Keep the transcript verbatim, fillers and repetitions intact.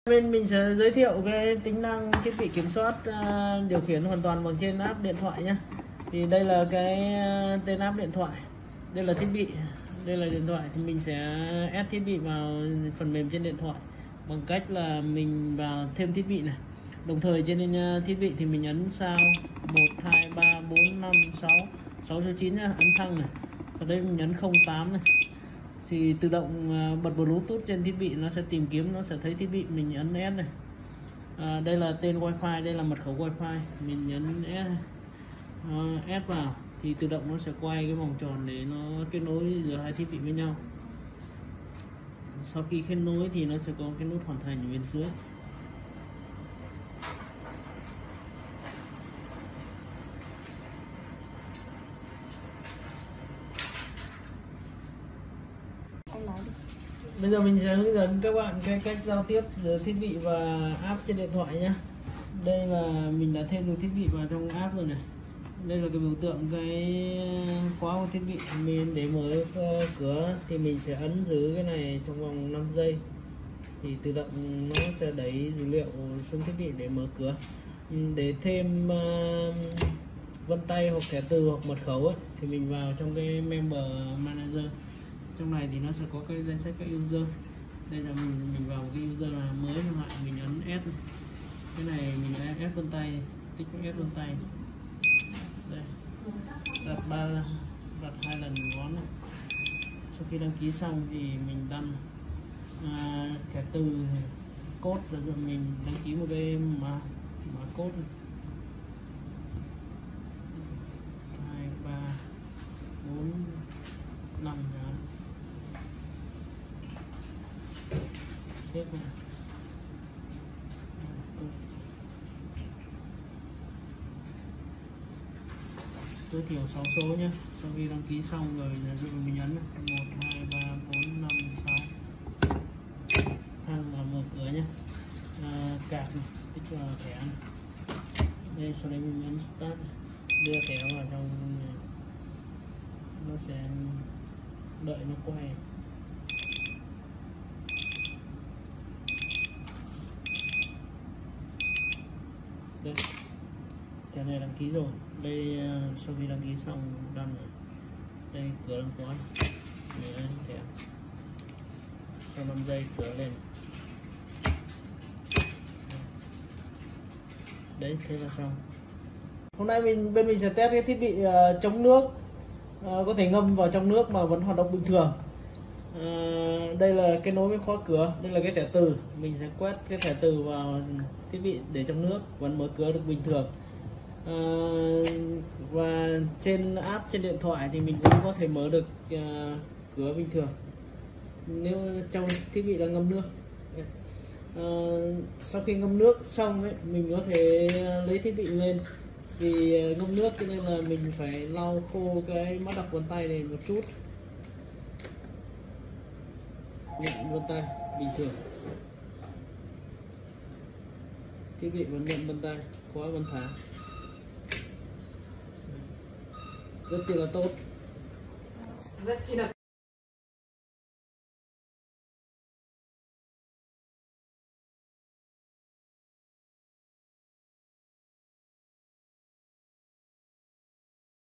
Bên mình sẽ giới thiệu cái tính năng thiết bị kiểm soát uh, điều khiển hoàn toàn bằng trên app điện thoại nhé. Thì đây là cái uh, tên app điện thoại, đây là thiết bị, đây là điện thoại. Thì mình sẽ add thiết bị vào phần mềm trên điện thoại bằng cách là mình vào thêm thiết bị này. Đồng thời trên uh, thiết bị thì mình ấn sao một hai ba bốn năm sáu sáu số chín nhá, ấn thăng này. Sau đây mình ấn không tám này. Thì tự động bật Bluetooth trên thiết bị, nó sẽ tìm kiếm, nó sẽ thấy thiết bị mình ấn S này. À, đây là tên Wi-Fi, đây là mật khẩu Wi-Fi, mình nhấn S, uh, S vào thì tự động nó sẽ quay cái vòng tròn để nó kết nối giữa hai thiết bị với nhau. Sau khi kết nối thì nó sẽ có cái nút hoàn thành ở bên dưới. Bây giờ mình sẽ hướng dẫn các bạn cái cách giao tiếp giữa thiết bị và app trên điện thoại nhé. Đây là mình đã thêm được thiết bị vào trong app rồi này. Đây là cái biểu tượng cái khóa của thiết bị. Mình để mở cửa thì mình sẽ ấn giữ cái này trong vòng năm giây. Thì tự động nó sẽ đẩy dữ liệu xuống thiết bị để mở cửa. Để thêm vân tay hoặc thẻ từ hoặc mật khẩu ấy, thì mình vào trong cái Member Manager. Trong này thì nó sẽ có cái danh sách các user. Đây là mình mình vào cái user là mới chẳng hạn, mình ấn S. Cái này mình ấn S vân tay, tích S vân tay. Đây. Đặt ba đặt hai lần ngón này. Sau khi đăng ký xong thì mình đăng à, thẻ từ code, rồi mình đăng ký một cái mã mã code này. hai ba bốn năm đó. Xếp này. Tối thiểu sáu số nhé. Sau khi đăng ký xong rồi là mình ấn một hai ba bốn năm sáu, thang là mở cửa nhé. À, cạc này, tích vào thẻ này. Đây, sau đây mình ấn start, đưa thẻ vào trong này. Nó sẽ đợi nó quay. Đây, thẻ này đăng ký rồi. Đây, sau khi đăng ký xong đăng rồi. Đây, cửa đăng khóa. Để ấn thẻ. Sau năm giây cửa lên. Đấy, thế là xong. Hôm nay mình bên mình sẽ test cái thiết bị uh, chống nước, uh, có thể ngâm vào trong nước mà vẫn hoạt động bình thường. Uh, đây là cái nối với khóa cửa, đây là cái thẻ từ, mình sẽ quét cái thẻ từ vào thiết bị để trong nước vẫn mở cửa được bình thường. Uh, và trên app trên điện thoại thì mình cũng có thể mở được uh, cửa bình thường nếu trong thiết bị đang ngâm nước. Uh, sau khi ngâm nước xong ấy, mình có thể lấy thiết bị lên. Vì uh, ngâm nước cho nên là mình phải lau khô cái mắt đọc vân tay này một chút. Nhận vân tay bình thường, thiết bị vẫn nhận vân tay, khóa vẫn thả, rất chi là tốt, rất chi là